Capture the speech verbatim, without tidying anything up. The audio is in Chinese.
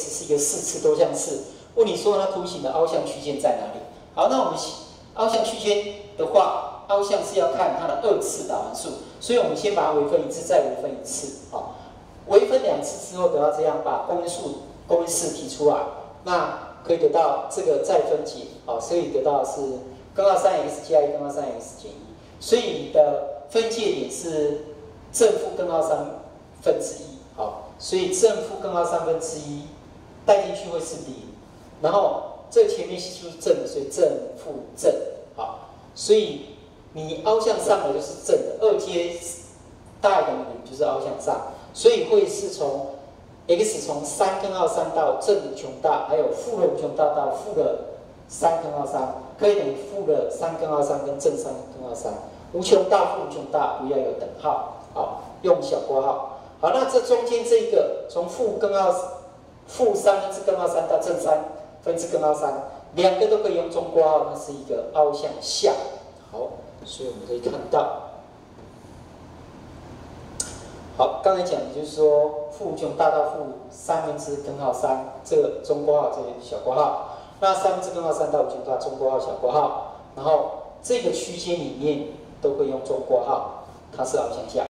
是一个四次多项式，问你说它图形的凹项区间在哪里？好，那我们凹项区间的话，凹项是要看它的二次导函数，所以我们先把它微分一次，再微分一次。好，微分两次之后得到这样，把公因数、公因式提出来，那可以得到这个再分解。好，所以得到是根号三 x 加一，根号三 x 减一，所以你的分界点是正负根号三分之一。好，所以正负根号三分之一带进去会是零，然后这前面系数是正的，所以正负正。好，所以你凹向上的就是正的，二阶大于等于零就是凹向上，所以会是从 x 从三根号三到正的无穷大，还有负的无穷大到负的三根号三，可以等于负的三根号三跟正三根号三，无穷大负无穷大不要有等号，好，用小括号。好，那这中间这一个从负根号负三分之根号三到正三分之根号三，两个都可以用中括号，那是一个凹向下。好，所以我们可以看到，好，刚才讲的就是说负无穷大到负三分之根号三，这个中括号，这个小括号。那三分之根号三到无穷大，中括号、小括号，然后这个区间里面都可以用中括号，它是凹向下。